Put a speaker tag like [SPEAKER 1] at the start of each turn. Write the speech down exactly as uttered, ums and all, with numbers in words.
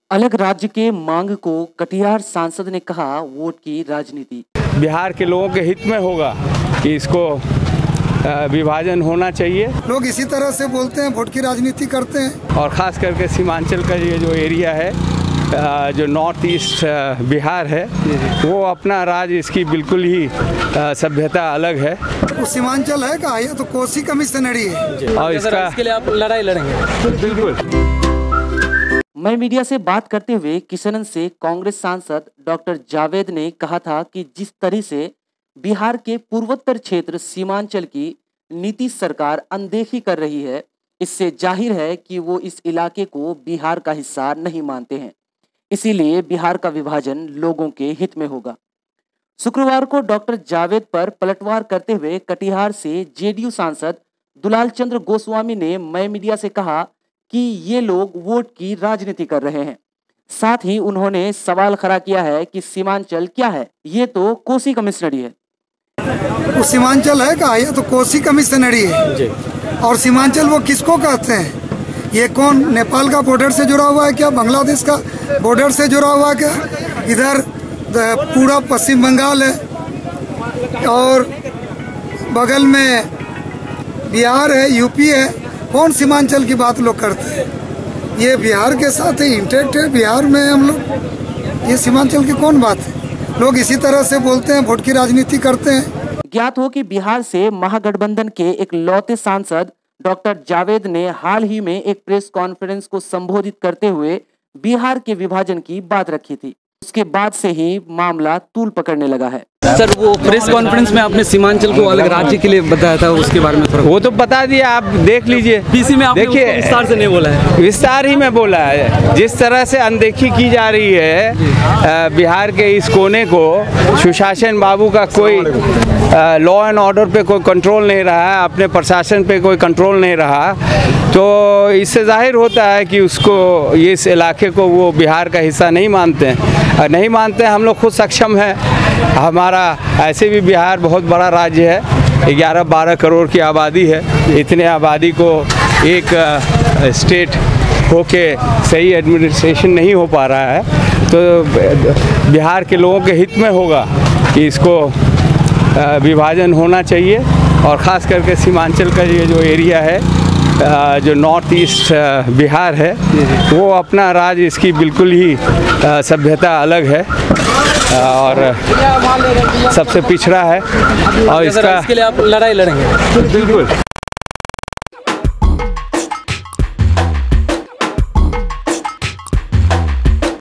[SPEAKER 1] अलग राज्य के मांग को कटिहार सांसद ने कहा वोट की राजनीति।
[SPEAKER 2] बिहार के लोगों के हित में होगा कि इसको विभाजन होना चाहिए।
[SPEAKER 3] लोग इसी तरह से बोलते हैं, वोट की राजनीति करते हैं।
[SPEAKER 2] और ख़ास करके सीमांचल का ये जो एरिया है, जो नॉर्थ ईस्ट बिहार है, वो अपना राज्य, इसकी बिल्कुल ही सभ्यता अलग है।
[SPEAKER 3] वो सीमांचल है का, ये तो कोसी कमिश्नरी है
[SPEAKER 2] और इसका
[SPEAKER 4] इसके लिए आप लड़ाई लड़ेंगे।
[SPEAKER 2] बिल्कुल।
[SPEAKER 1] मैं मीडिया से बात करते हुए किशनगंज से कांग्रेस सांसद डॉक्टर जावेद ने कहा था कि जिस तरह से बिहार के पूर्वोत्तर क्षेत्र सीमांचल की नीति सरकार अनदेखी कर रही है, इससे जाहिर है कि वो इस इलाके को बिहार का हिस्सा नहीं मानते हैं। इसीलिए बिहार का विभाजन लोगों के हित में होगा। शुक्रवार को डॉक्टर जावेद पर पलटवार करते हुए कटिहार से जेडीयू सांसद दुलाल चंद्र गोस्वामी ने मैं मीडिया से कहा कि ये लोग वोट की राजनीति कर रहे हैं। साथ ही उन्होंने सवाल खड़ा किया है कि सीमांचल क्या है, ये तो कोसी कमिश्नरी है।
[SPEAKER 3] वो सीमांचल है का, ये तो कोसी कमिश्नरी है। और सीमांचल वो किसको कहते हैं? ये कौन, नेपाल का बॉर्डर से जुड़ा हुआ है क्या? बांग्लादेश का बॉर्डर से जुड़ा हुआ है क्या? इधर पूरा पश्चिम बंगाल है और बगल में बिहार है, यूपी है। कौन सीमांचल की बात लोग करते हैं? ये बिहार के साथ ही इंटैक्ट है, बिहार में हम लोग। ये सीमांचल की कौन बात है? लोग इसी तरह से बोलते हैं, वोट की राजनीति करते हैं।
[SPEAKER 1] ज्ञात हो कि बिहार से महागठबंधन के एक लौते सांसद डॉक्टर जावेद ने हाल ही में एक प्रेस कॉन्फ्रेंस को संबोधित करते हुए बिहार के विभाजन की बात रखी थी। उसके बाद से ही मामला तूल पकड़ने लगा है।
[SPEAKER 4] सर, वो प्रेस कॉन्फ्रेंस में आपने सीमांचल को अलग राज्य के लिए बताया था, उसके बारे में
[SPEAKER 2] वो तो बता दिया, आप देख लीजिए।
[SPEAKER 4] पीसी में आपने
[SPEAKER 2] देखिए,
[SPEAKER 4] विस्तार से नहीं बोला है।
[SPEAKER 2] विस्तार ही में बोला है। जिस तरह से अनदेखी की जा रही है बिहार के इस कोने को, सुशासन बाबू का कोई लॉ एंड ऑर्डर पे कोई कंट्रोल नहीं रहा है, अपने प्रशासन पे कोई कंट्रोल नहीं रहा, तो इससे जाहिर होता है कि उसको, ये इस इलाके को वो बिहार का हिस्सा नहीं मानते हैं। नहीं मानते हैं, हम लोग खुद सक्षम हैं। हमारा ऐसे भी बिहार बहुत बड़ा राज्य है, ग्यारह बारह करोड़ की आबादी है। इतने आबादी को एक स्टेट होके सही एडमिनिस्ट्रेशन नहीं हो पा रहा है, तो बिहार के लोगों के हित में होगा कि इसको विभाजन होना चाहिए। और ख़ास करके सीमांचल का ये जो एरिया है, जो नॉर्थ ईस्ट बिहार है, वो अपना राज्य, इसकी बिल्कुल ही सभ्यता अलग है और सबसे पिछड़ा है। और इसका
[SPEAKER 4] इसके लिए आप लड़ाई लड़ेंगे।
[SPEAKER 2] बिल्कुल।